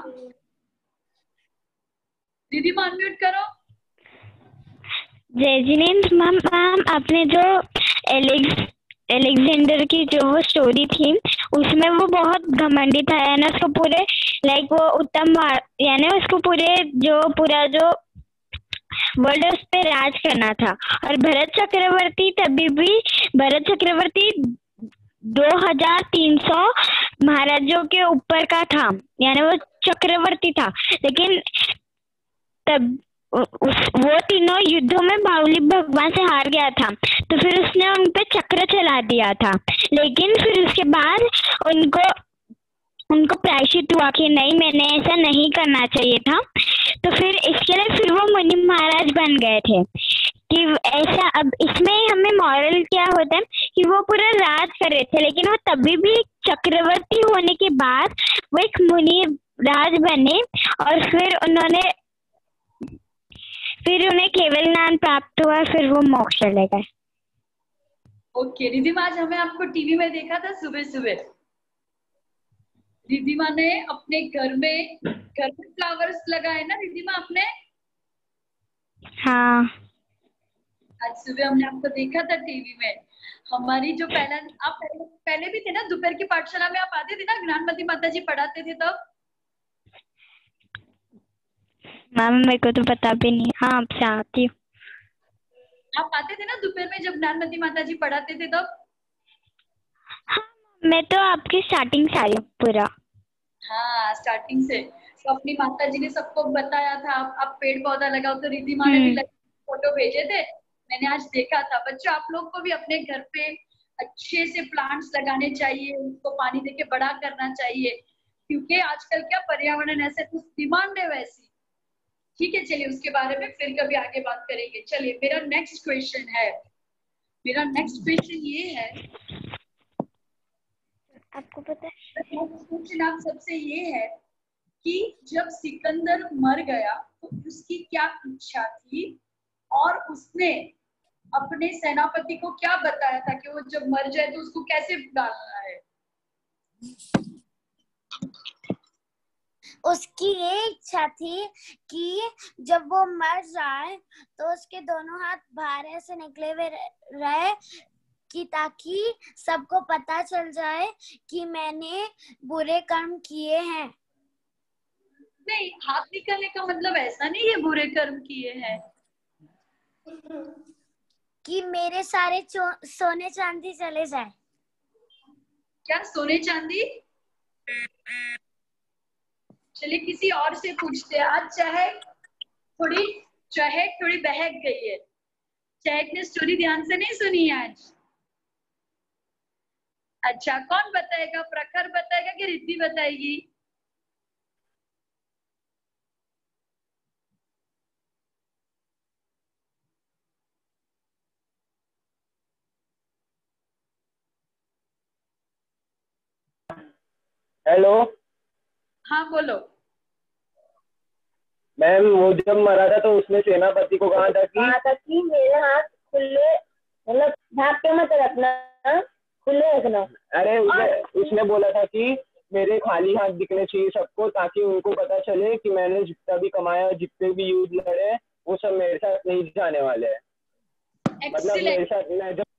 रिधिमा अनम्यूट करो। जय जिनेंद्र मैम, मैम आपने जो एलेक्स एलेक्जेंडर की जो वो स्टोरी थी उसमें वो बहुत घमंडी था, यानी उसको पूरे लाइक वो उत्तम यानी उसको पूरे जो पूरा जो वर्ल्ड उस पे राज करना था। और भरत चक्रवर्ती तभी भी भरत चक्रवर्ती दो हजार तीन सौ महाराजों के ऊपर का था, यानी वो चक्रवर्ती था, लेकिन तब उस वो तीनों युद्धों में बाहुली भगवान से हार गया था, तो फिर उसने उन पे चक्र चला दिया था। लेकिन फिर उसके बाद उनको उनको प्रायश्चित हुआ कि नहीं मैंने ऐसा नहीं करना चाहिए था, तो फिर इसके लिए फिर वो मुनि महाराज बन गए थे कि ऐसा। अब इसमें हमें मॉरल क्या होता है कि वो पूरा राज कर रहे थे, लेकिन वो तभी भी चक्रवर्ती होने के बाद वो एक मुनि राज बने, और फिर उन्होंने फिर उन्हें केवल ज्ञान प्राप्त हुआ, फिर वो मोक्ष चले गए। ओके रिधिमा, आज हमें आपको टीवी में देखा था सुबह सुबह। रिधिमा ने अपने घर में घर में फ्लावर्स लगाए ना रिधिमा आपने? हाँ आज सुबह हमने आपको देखा था टीवी में। हमारी जो पहला आप पहले, पहले भी थे ना दोपहर की पाठशाला में, आप आते थे ना, ज्ञानमती माता जी पढ़ाते थे तब। मैम मेरे को तो पता भी नहीं। हाँ आपसे आती हूँ। आप आते थे ना दोपहर में जब ज्ञानमती माता जी पढ़ाते थे तब? हाँ मैं तो आपकी स्टार्टिंग से आई हूँ पूरा। हाँ स्टार्टिंग से। तो अपनी माता जी ने सबको बताया था आप, आप पेड़ पौधा लगाओ, तो रिद्धि माँ ने भी फोटो भेजे थे, मैंने आज देखा था। बच्चों आप लोग को भी अपने घर पे अच्छे से प्लांट्स लगाने चाहिए, उसको पानी देके बड़ा करना चाहिए, क्योंकि आजकल क्या पर्यावरण ऐसे कुछ डिमांड है वैसी। ठीक है चलिए उसके बारे में फिर कभी आगे बात करेंगे। चलिए मेरा नेक्स्ट क्वेश्चन है, मेरा नेक्स्ट क्वेश्चन ये है, आपको पता है क्वेश्चन आप सबसे ये है कि जब सिकंदर मर गया तो उसकी क्या इच्छा थी और उसने अपने सेनापति को क्या बताया था कि वो जब मर जाए तो उसको कैसे डालना है? उसकी ये इच्छा थी कि जब वो मर जाए तो उसके दोनों हाथ बाहर ऐसे निकले हुए रहे कि ताकि सबको पता चल जाए कि मैंने बुरे कर्म किए हैं। नहीं, हाथ निकलने का मतलब ऐसा नहीं है बुरे कर्म किए हैं, कि मेरे सारे सोने चांदी चले जाए। क्या सोने चांदी? चलिए किसी और से पूछते हैं। आज चहक थोड़ी चहक थोड़ी बहक गई है। चहक ने स्टोरी ध्यान से नहीं सुनी आज? अच्छा कौन बताएगा? प्रखर बताएगा कि रिद्धि बताएगी? हेलो हाँ बोलो। मैम वो जब मरा था तो उसने सेनापति को कहा था कि कहा था कि मेरे हाथ खुले, मतलब ढाक के मत रखना, खुले रखना। अरे उसने उसने बोला था कि मेरे खाली हाथ दिखने चाहिए सबको, ताकि उनको पता चले कि मैंने जितना भी कमाया, जितने भी युद्ध लड़े, वो सब मेरे साथ नहीं जाने वाले हैं। मतलब मेरे साथ मैं जब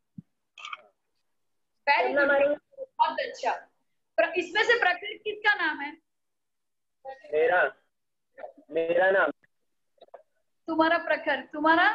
बहुत अच्छा। इसमें से प्रकृति किसका नाम है? मेरा मेरा नाम। तुम्हारा प्रखर, तुम्हारा?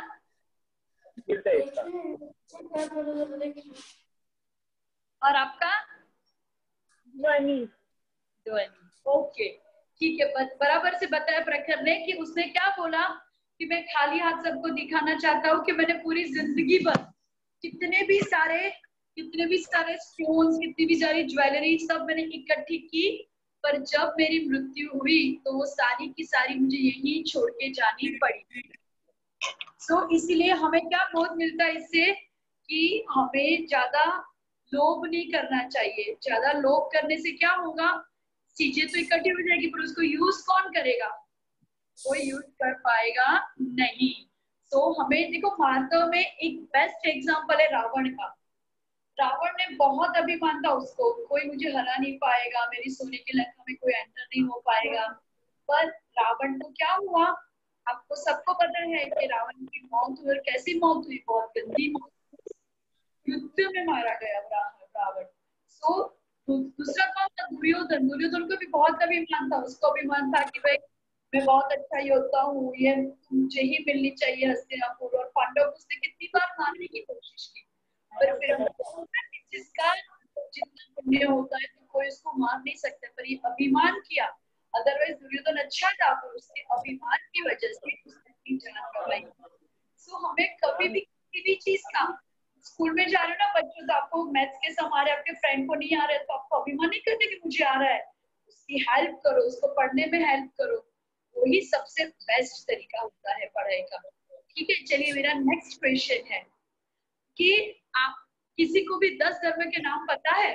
और आपका? ध्वनि। ध्वनि, ओके ठीक है। बराबर से बताया प्रखर ने कि उसने क्या बोला कि मैं खाली हाथ सबको दिखाना चाहता हूँ कि मैंने पूरी जिंदगी भर कितने भी सारे कितने भी सारे स्टोन्स, कितनी भी सारी ज्वेलरी सब मैंने इकट्ठी की, पर जब मेरी मृत्यु हुई तो वो सारी की सारी मुझे यहीं छोड़ के जानी पड़ी। सो so, इसीलिए हमें क्या बोध मिलता है इससे कि हमें ज्यादा लोभ नहीं करना चाहिए। ज्यादा लोभ करने से क्या होगा, चीजें तो इकट्ठी हो जाएगी पर उसको यूज कौन करेगा? कोई यूज कर पाएगा नहीं। सो so, हमें देखो मानव में एक बेस्ट एग्जाम्पल है रावण का। रावण ने बहुत अभिमान था उसको, कोई मुझे हरा नहीं पाएगा, मेरी सोने की लंका में कोई एंटर नहीं हो पाएगा। पर रावण को क्या हुआ, आपको सबको पता है कि रावण की मौत हुई। और कैसी मौत हुई? बहुत गंदी मौत, युद्ध में मारा गया रावण। सो दूसरा कौन था? दुर्योधन। दुर्योधन को भी बहुत अभिमान था, उसको अभिमान था कि भाई मैं बहुत अच्छा योद्धा हूँ, ये मुझे ही मिलनी चाहिए हस्तिनापुर। और पांडव उसने कितनी बार मारने की कोशिश की, पर फिर जिसका जितना पुण्य होता है तो कोई उसको मार नहीं सकता, पर ये अभिमान किया। अदरवाइज दुर्योधन अच्छा था, पर उसके अभिमान की वजह से उसने अपनी जान गंवाई। सो हमें कभी भी किसी भी चीज का, स्कूल में जा रहे हो ना बच्चों, तो आपको मैथ्स के सम आ रहे, आपके फ्रेंड को नहीं आ रहे, तो आपको अभिमान नहीं करते कि मुझे आ रहा है, उसकी हेल्प करो, उसको पढ़ने में हेल्प करो। वही सबसे बेस्ट तरीका होता है पढ़ाई का। ठीक है चलिए मेरा नेक्स्ट क्वेश्चन है कि आप किसी को भी दस धर्म के नाम पता है?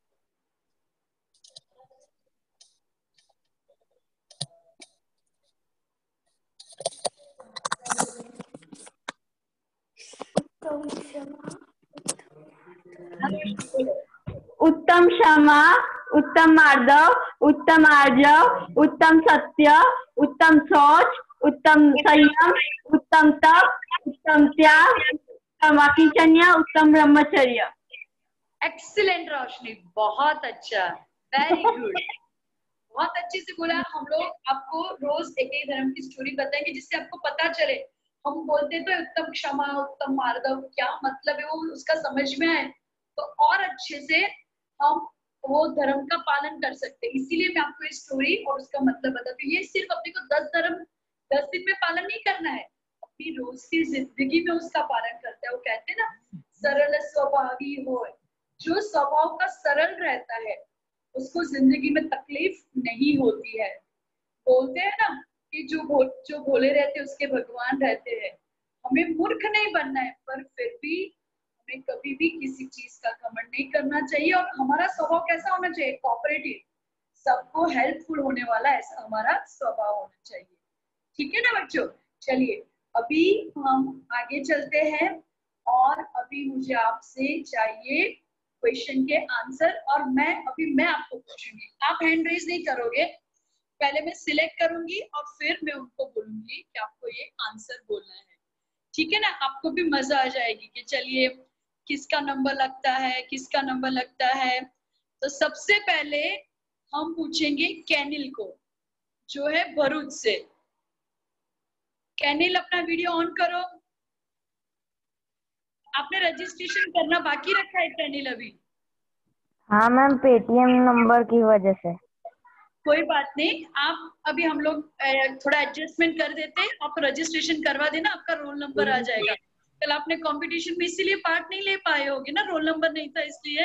उत्तम क्षमा, उत्तम मार्दव, उत्तम आर्जव, उत्तम सत्य, उत्तम सोच, उत्तम संयम, उत्तम तप, उत्तम त्याग, उत्तम अकिंचन्य, उत्तम ब्रह्मचर्य। एक्सीलेंट रोशनी, बहुत अच्छा, वेरी गुड। बहुत अच्छे से बोला। हम लोग आपको रोज एक एक धर्म की स्टोरी बताएंगे जिससे आपको पता चले। हम बोलते तो उत्तम क्षमा उत्तम मार्दव, क्या मतलब है वो उसका समझ में आए तो और अच्छे से हम वो धर्म का पालन कर सकते हैं। इसीलिए मैं आपको ये स्टोरी और उसका मतलब बताती हूँ। ये सिर्फ अपने को दस धर्म दस दिन में पालन नहीं करना है, अपनी रोज की जिंदगी में उसका पालन करता है। वो कहते हैं ना सरल स्वभावी हो, जो स्वभाव का सरल रहता है उसको जिंदगी में तकलीफ नहीं होती है। बोलते हैं ना कि जो भो, जो भोले रहते हैं उसके भगवान रहते हैं। हमें मूर्ख नहीं बनना है, पर फिर भी हमें कभी भी किसी चीज का घमंड नहीं करना चाहिए। और हमारा स्वभाव कैसा होना चाहिए? कोऑपरेटिव, सबको हेल्पफुल होने वाला, ऐसा हमारा स्वभाव होना चाहिए। ठीक है ना बच्चों? चलिए अभी हम आगे चलते हैं और अभी मुझे आपसे चाहिए क्वेश्चन के आंसर। और मैं अभी मैं आपको पूछूंगी, आप हैंड रेज नहीं करोगे, पहले मैं सिलेक्ट करूंगी और फिर मैं उनको बोलूंगी कि आपको ये आंसर बोलना है। ठीक है ना? आपको भी मजा आ जाएगी कि चलिए किसका नंबर लगता है, किसका नंबर लगता है। तो सबसे पहले हम पूछेंगे कैनिल को, जो है भरूच से। कैनिल अपना वीडियो ऑन करो। आपने रजिस्ट्रेशन करना बाकी रखा है कैनिल अभी? हाँ मैम, पेटीएम नंबर की वजह से। कोई बात नहीं, आप अभी हम लोग थोड़ा एडजस्टमेंट कर देते हैं, आप रजिस्ट्रेशन करवा देना, आपका रोल नंबर आ जाएगा। कल आपने कंपटीशन में इसीलिए पार्ट नहीं ले पाए होगे ना, रोल नंबर नहीं था इसलिए।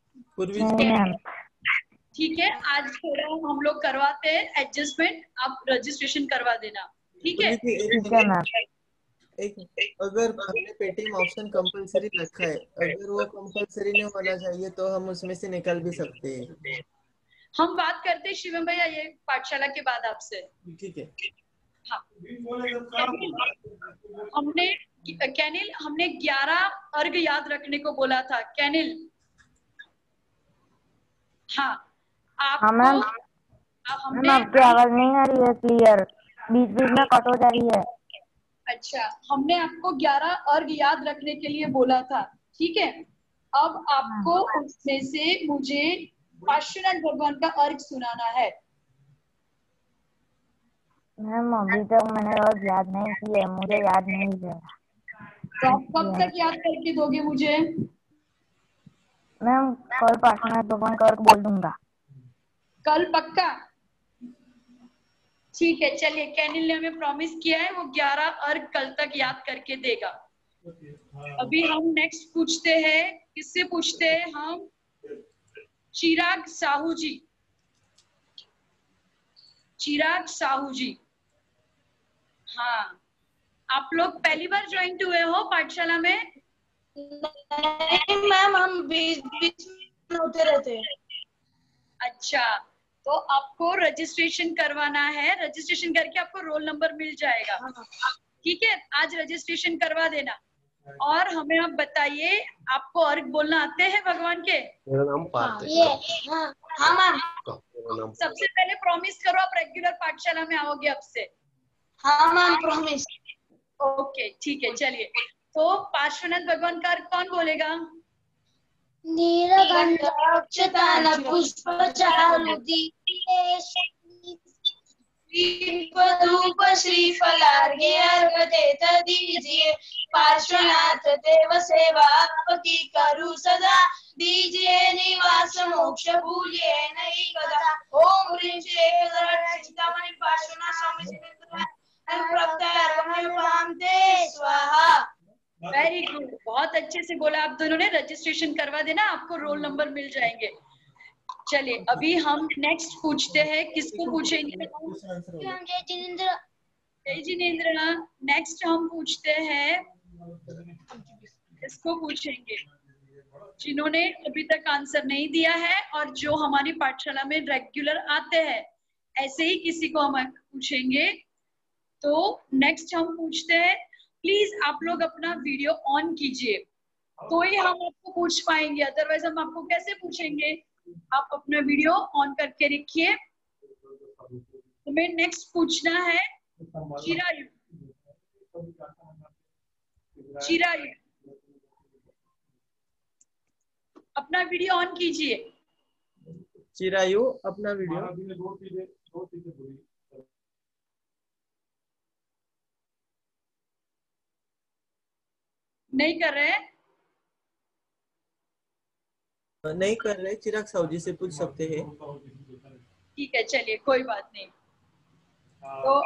ठीक है, आज थोड़ा हम लोग करवाते हैं एडजस्टमेंट, आप रजिस्ट्रेशन करवा देना। ठीक है? ठीक है मैम। एक अगर हमने पेटीएम ऑप्शन कंपलसरी रखा है, अगर वो कंपलसरी नहीं होना चाहिए तो हम उसमें से निकल भी सकते हैं। हम बात करते हैं शिवम भैया ये पाठशाला के बाद आपसे। ठीक है। हाँ। हमने कैनिल हमने ग्यारह अर्घ याद रखने को बोला था। कैनिल हाँ आपको मैम हमने आपकी आवाज नहीं आ रही है क्लियर, बीच बीच में कट हो जा रही है। अच्छा, हमने आपको ग्यारह अर्घ याद रखने के लिए बोला था। ठीक है, अब आपको उसमें से मुझे पार्श्वनाथ भगवान का अर्घ सुनाना है। मैम अभी तक मैंने अर्घ याद नहीं की है, मुझे याद नहीं है। तो आप कब तक याद करके दोगे मुझे? मैम कल पार्श्वनाथ भगवान का अर्घ बोल दूंगा। कल पक्का? ठीक है, चलिए कैनिल ने हमें प्रॉमिस किया है वो ग्यारह अर्घ कल तक याद करके देगा। अभी हम नेक्स्ट पूछते हैं, किससे पूछते हैं हम? चिराग साहू जी। चिराग साहू जी, हाँ आप लोग पहली बार ज्वाइन हुए हो पाठशाला में? नहीं मैम, हम बीच बीच में होते रहते हैं। अच्छा, तो आपको रजिस्ट्रेशन करवाना है, रजिस्ट्रेशन करके आपको रोल नंबर मिल जाएगा। ठीक है, आज रजिस्ट्रेशन करवा देना और हमें आप बताइए आपको अर्घ बोलना आते हैं भगवान के? मेरा नाम पार्थ है। ये हाँ हाँ मैम। सबसे पहले प्रॉमिस करो आप रेगुलर पाठशाला में आओगे अब से। हाँ मैम प्रॉमिस। ओके ठीक है, चलिए तो पार्श्वनाथ भगवान का अर्घ कौन बोलेगा? नीलकंठाक्षतान पुष्पचारुदीपे धूप श्रीफलार्घ्य अर्घ देता दीजिए, पार्श्वनाथ देव सेवा आपकी करूं सदा, दीजिए निवास मोक्ष भूलिए नहीं कदा। ओम ह्रीं श्री चिंतामणि पार्श्वनाथ स्वामी स्वाहा। वेरी गुड, बहुत अच्छे से बोला आप दोनों ने। रजिस्ट्रेशन करवा देना, आपको रोल नंबर मिल जाएंगे। चलिए अभी हम नेक्स्ट पूछते हैं, किसको पूछेंगे? जय जिनेंद्र। जय जिनेंद्र। नेक्स्ट हम पूछते हैं, किसको पूछेंगे? जिन्होंने अभी तक आंसर नहीं दिया है और जो हमारी पाठशाला में रेगुलर आते हैं, ऐसे ही किसी को हम पूछेंगे। तो नेक्स्ट हम पूछते हैं, प्लीज आप लोग अपना वीडियो ऑन कीजिए तो ही हम आपको पूछ पाएंगे, अदरवाइज हम आपको कैसे पूछेंगे? आप अपना वीडियो ऑन करके रखिए। तुम्हें नेक्स्ट पूछना है चिरायु। चिरायु, अपना वीडियो ऑन कीजिए। चिरायु अपना वीडियो नहीं कर रहे हैं? नहीं कर रहे, चिराग साहू से पूछ सकते हैं। ठीक है, चलिए कोई बात नहीं। तो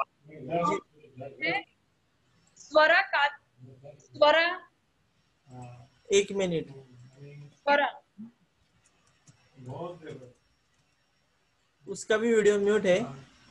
स्वरा का स्वरा एक मिनट। स्वरा उसका भी वीडियो म्यूट है।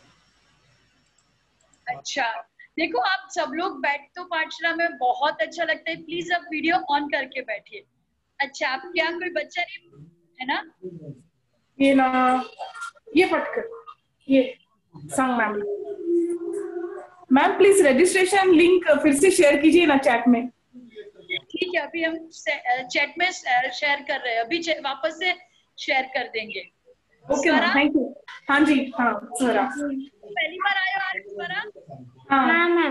अच्छा, देखो आप सब लोग बैठ तो पाठशाला में बहुत अच्छा लगता है, प्लीज अब वीडियो ऑन करके बैठिए। अच्छा, आप क्या कोई बच्चा नहीं है ना? ये ना ये पटकर ये संग ma'am ma'am please registration link फिर से शेयर कीजिए ना चैट में। ठीक है, अभी हम चैट में शेयर कर रहे हैं, अभी वापस से शेयर कर देंगे। Okay ma'am, thank you. हाँ जी, हाँ स्वरा पहली बार आए हो आज स्वरा? हाँ मैम।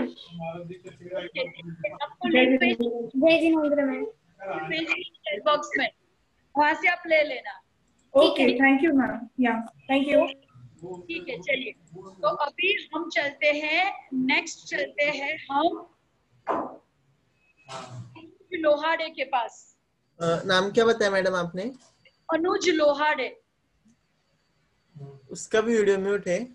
आपको लिंक भेज जय जिनेंद्र मैम। चैट बॉक्स में, वहां से आप ले लेना। Okay, thank you ma'am. या थैंक यू। ठीक है, चलिए तो अभी हम चलते हैं, नेक्स्ट चलते हैं हम लोहाड़े के पास। आ, नाम क्या बताया मैडम आपने? अनुज लोहाड़े। उसका भी वीडियो म्यूट है।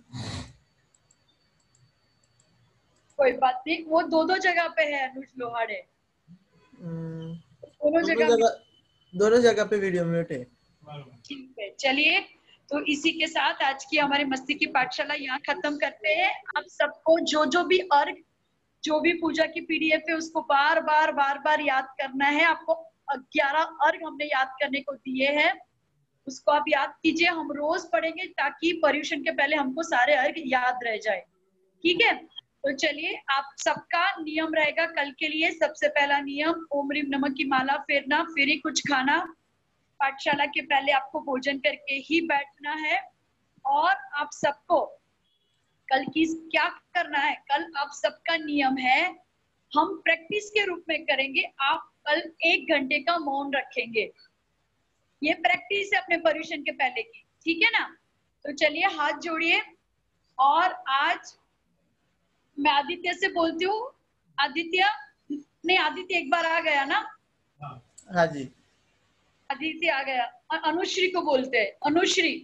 कोई बात नहीं, वो दो दो जगह पे है अनुज लोहाड़े, दोनों जगह दोनों जगह पे वीडियो म्यूट है। ठीक है, चलिए तो इसी के साथ आज की हमारी मस्ती की पाठशाला यहाँ खत्म करते हैं। आप सबको जो जो भी अर्घ, जो भी पूजा की पीडीएफ है उसको बार बार बार बार याद करना है। आपको ग्यारह अर्घ हमने याद करने को दिए हैं, उसको आप याद कीजिए। हम रोज पढ़ेंगे ताकि पर्यूषण के पहले हमको सारे अर्घ याद रह जाए। ठीक है, तो चलिए आप सबका नियम रहेगा कल के लिए। सबसे पहला नियम, ओम ह्रीम नमः की माला फेरना, फिर ही कुछ खाना। पाठशाला के पहले आपको भोजन करके ही बैठना है। और आप सबको कल की क्या करना है, कल आप सबका नियम है, हम प्रैक्टिस के रूप में करेंगे। आप कल एक घंटे का मौन रखेंगे, ये प्रैक्टिस है अपने पर्यूषण के पहले की। ठीक है ना? तो चलिए हाथ जोड़िए। और आज मैं आदित्य से बोलती हूँ। आदित्य नहीं, आदित्य एक बार आ गया ना? हाँ जी, आदित्य आ गया। अनुश्री को बोलते हैं, अनुश्री।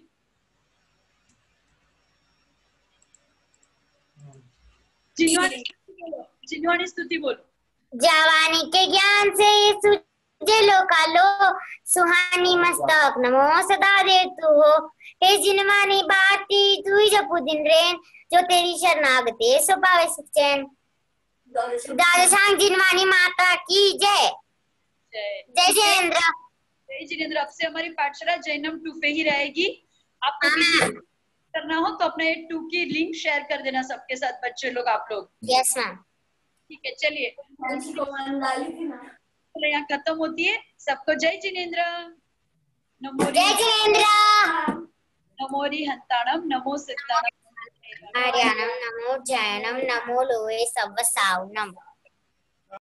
जिन्वानी बोलो, जिन्वानी स्तुति बोलो। जवानी के ज्ञान से सुजे लो कालो, सुहानी मस्तक नमो सदा दे तू हो। हे जिनवानी बाती तू जपू दिन रेन, जो तेरी शरणागते सो पावे सुख चैन। दादशांग जिनवानी माता की जय। जय जयेंद्र। जय जिनेंद्र। अब से हमारी पाठशाला जैनम टू पे ही रहेगी। आपको किसी करना हो तो अपने टू की लिंक शेयर कर देना सबके साथ, बच्चे लोग आप लोग। Yes ma'am. ठीक है, चलिए यहाँ खत्म होती है। सबको जय जिनेंद्र। नमो जय जिनेंद्र। नमोरी हंताणम, नमो सिद्धाणम, आर्याणम, नमो जैनम, नमो लोहे सव्व सावनम।